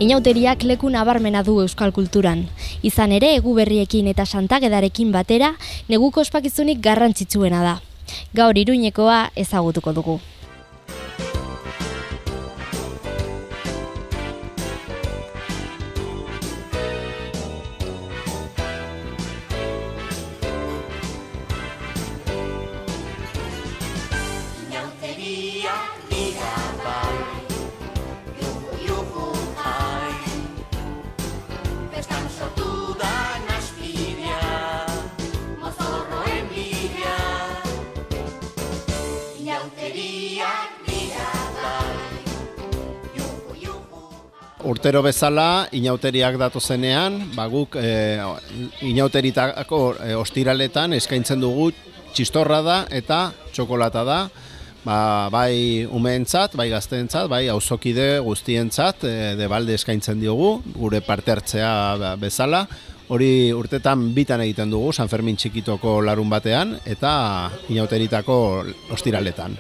Inauteriak leku nabarmena du euskal kulturan. Izan ere, Eguberriekin eta Santagedarekin batera, neguko ospakizunik garrantzitsuena da. Gaur Iruñekoa ezagutuko dugu. Urtero bezala, inauteriak datozenean, guk inauteritako ostiraletan eskaintzen dugu txistorra da eta txokolata da, bai umeentzat, bai gazteentzat, bai auzokide guztientzat debalde eskaintzen diogu, gure parte hartzea bezala. Hori urtetan bitan egiten dugu, San Fermin txikitoko larun batean eta inauteritako ostiraletan.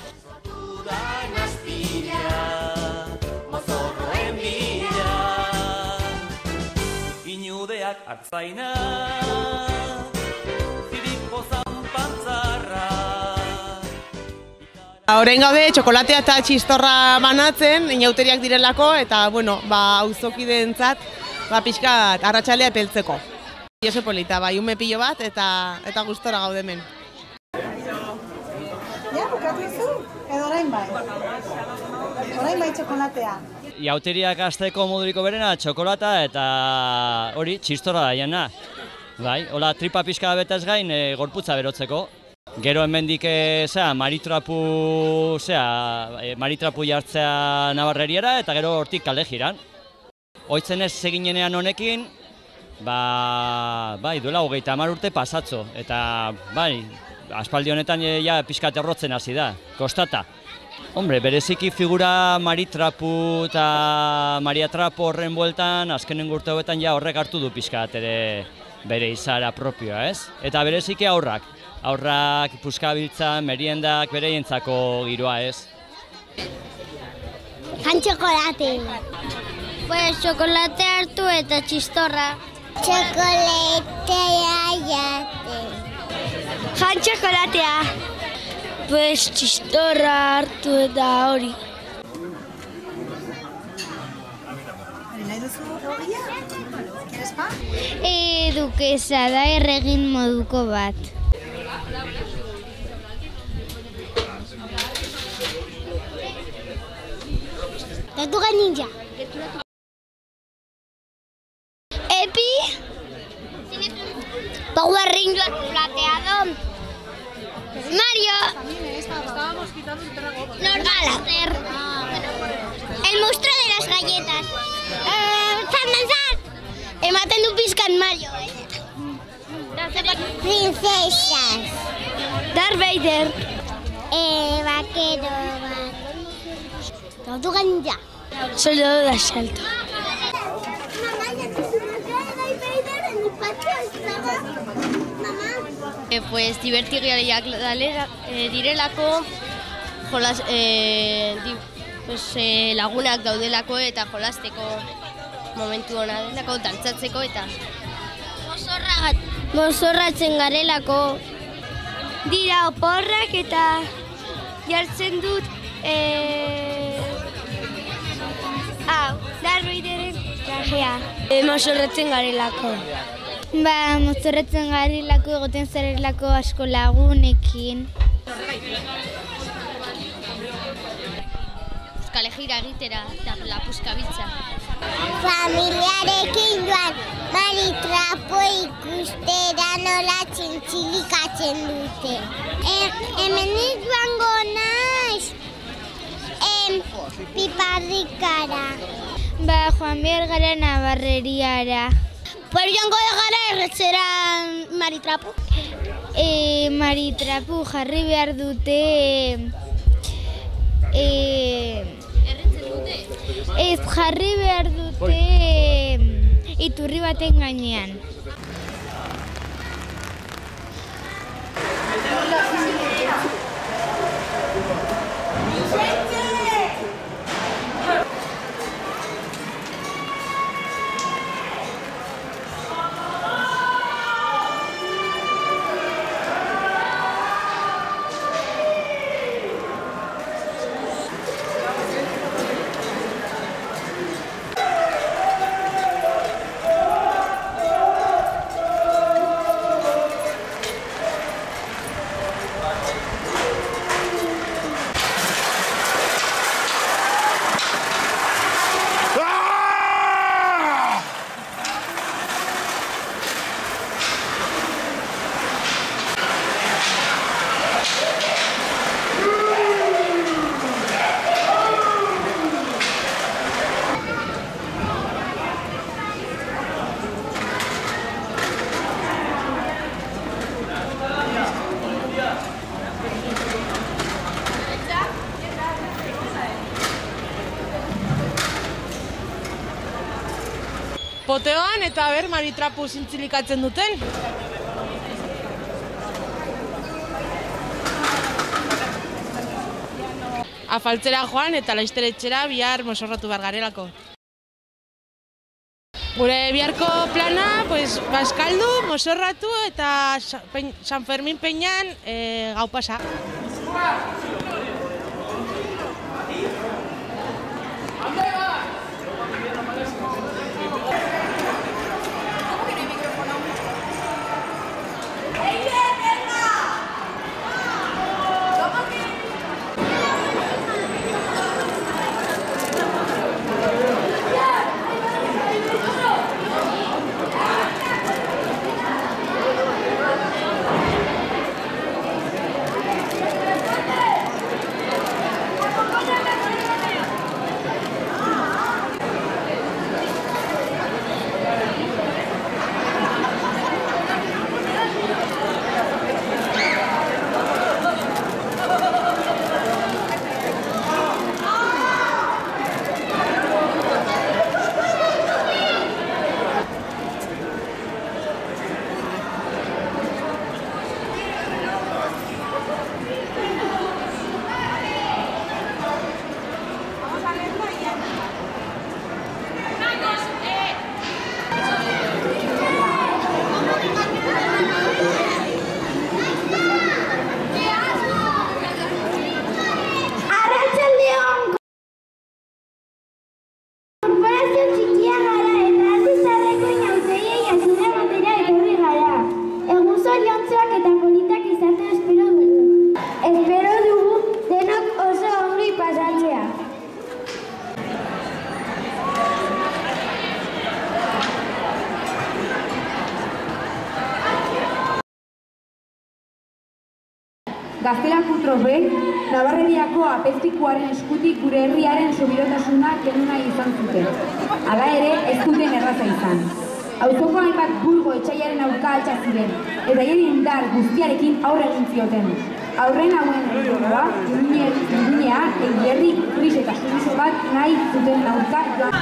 Artzaina, ziriko zanpantzarra. Orain gaude txokolatea eta txistorra banatzen, inauteriak direlako, eta auzokideentzat pixkat arratsaldea epeltzeko. Oso polita, ume pilo bat eta gustora gaude hemen. Ja, bukatu duzu? Edo orain bai? Orain bai txokolatea. Inauteriak hasteko moduriko berena, txokolata eta hori txistorra daiena. Hola, tripa pixka betaz gain gorputza berotzeko. Gero hemendik maritrapu jartzea Nabarreriara eta gero hortik kale jiran. Oitzen ez eginenean honekin, duela 30 urte pasatzo. Eta aspaldi honetan pixkat errotzen hasi da, kostata. Hombre, bereziki figura maritrapu eta mariatrapu horren bueltan, azkenen urte hauetan horrek hartu du pixkat ere bere izara propioa, ez? Eta bereziki aurrak puskabiltzan, meriendak, bereientzako giroa, ez? Jan txokolate. Pues txokolate hartu eta txistorra. Txokolatea jate. Jan txokolatea. Pues txistorra hartu eta hori. Nahi duzu egogia? Kieres pa? Dukesa da erregin moduko bat. Tortuga ninja. Epi. Power Ranger plateado. Mario. Galater. El monstruo de las galletas. Ematen du pizkan Mario. Princesas. Darth Vader. Vaquero bat. Tortuga ninja. Soldado de asalto. Pues divertigarriak direlako, lagunak daudelako eta jolasteko momentu hona delako, dantzatzeko eta mozorratzen garelako. Dira oporrak eta jartzen dut Darth Vaderen trajea. Mozorratzen garelako. Mozorratzen garelako, egoten zarelako asko lagunekin. Kalejira egitera eta lapuskabiltza. Familiarekin joan maritrapo ikustera nola txintxilikatzen dute. Hemenik joango naiz piparrikara. Joan behar gara Nabarreriara. Pues joango gara erretzera maritrapu. Maritrapu jarri behar dute... Ez jarri behar dute iturri baten gainean. poteoan eta ber maritrapu zintzilikatzen duten. Afaltzera joan eta laisteretxera bihar mosorratu behar garelako. Gure biharko plana, baskaldu, mosorratu eta San Fermin Peñan gau pasa. Gaztelan Kutrobe, Navarreriako apezpikuaren eskutik gure herriaren sobirotasuna kendu nahi izan zuten. Hala ere, ez duten erraza izan. Auzoko hainbat burgo etsaiaren aurka altxa ziren, eta hien indar guztiarekin aurre egin zioten. Aurren hauen helburua, Irunea, herri gris eta zurizo bat nahi zuten aurka joan.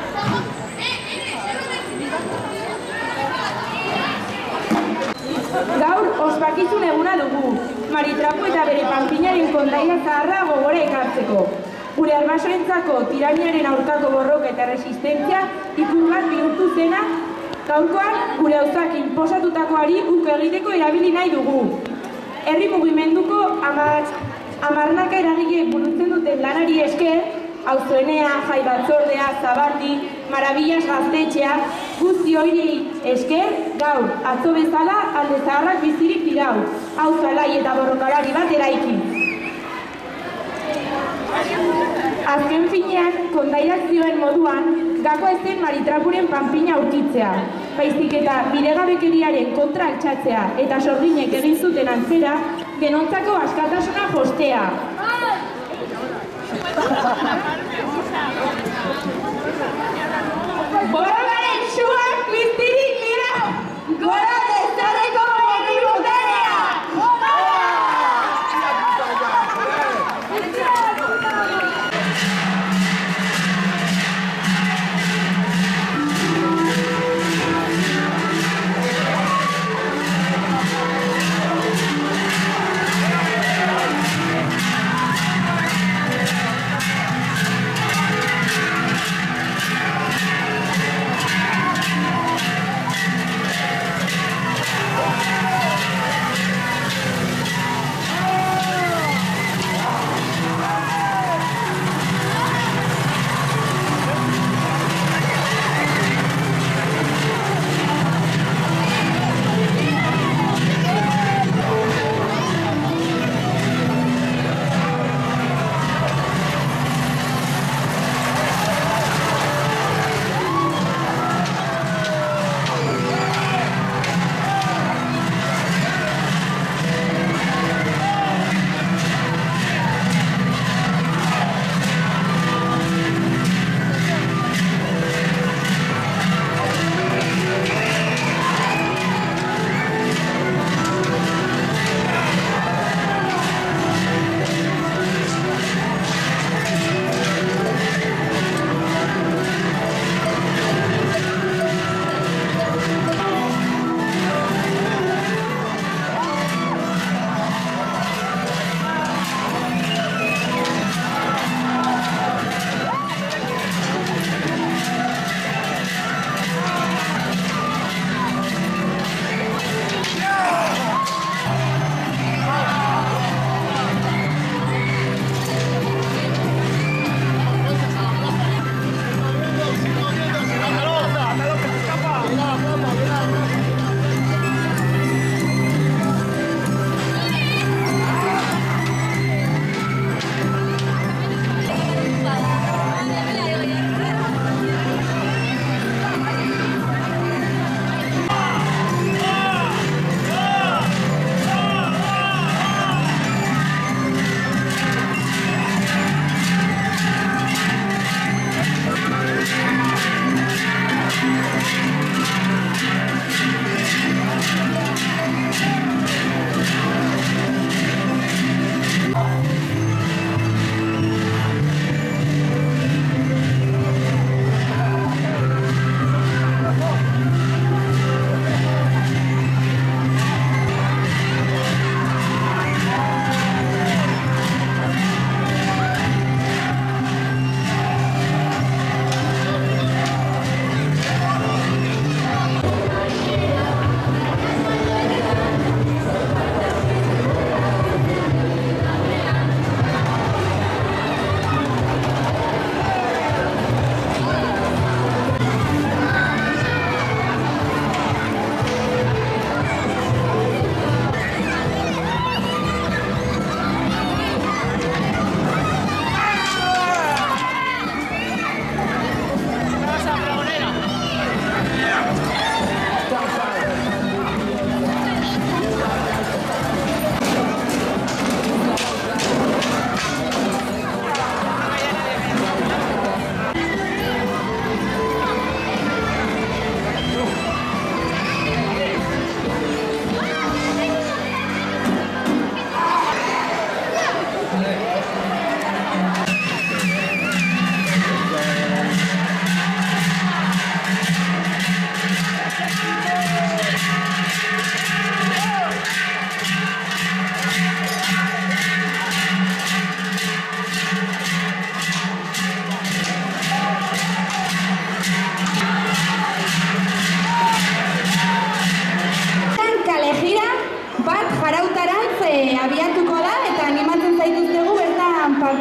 Gaur ospakizun eguna dugu, maritrapu eta bere panpinaren kondaira zaharra gogora ekartzeko. Gure albasoentzako tiraniaren aurkako borroka eta resistentzia ikur bat bihurtu zena, gaurkoan gure auzak inposatutakoari uko egiteko erabili nahi dugu. Herri mugimenduko hamarnaka eragile burutzen duten lanari esker, Auzoenea, Jai Batzordea, Zabardi, Marabillas gaztetxea, guzti hori esker, gaur, atzo bezala, alde zaharrak bizirik dirau, auzo alai eta borrokalari bat eraiki. Azken finean, kondairak zioen moduan, gako ez zen maritrapuren panpina aurkitzea, baizik eta bidegabekeriaren kontra altxatzea eta sorginek egin zuten antzera, denontzako askatasuna jostea. Borrokaren suak biztirik dira! Gora dezareko herri boterea!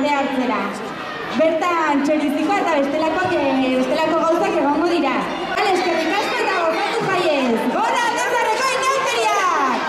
parte hartzera. Bertan txorizikoa eta bestelako gauzak egongo dira. Eskerrik asko eta gozatu jaiez! Gora Aldezarreko inauteriak!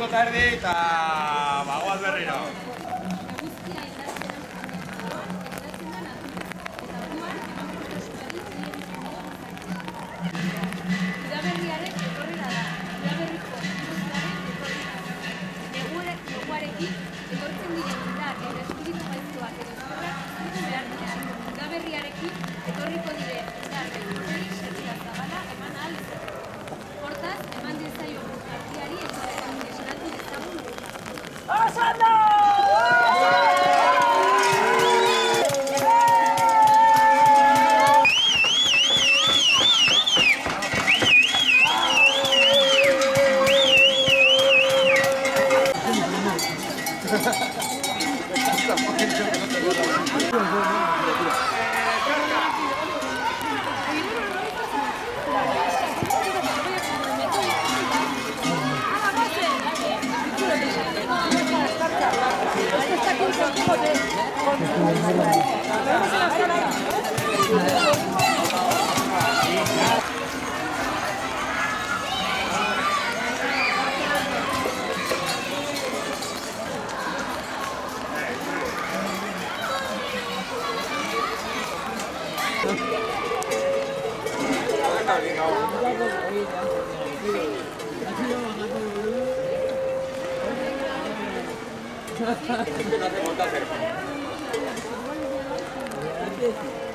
minutu eta erdi eta bagoaz berriro. Udaberriaren etorrera da, udaberriko ikuskaren etorrera da. Neguarekin etortzen diren indar eta espiritu gaiztoak edo zorrak zutu behar dira. Udaberriarekin etorriko diren indar eta sekula zabala eman ahal izateko. Hortaz, eman diezaiogun arteari eta esnatu dezagun. Osando! No hace montaje.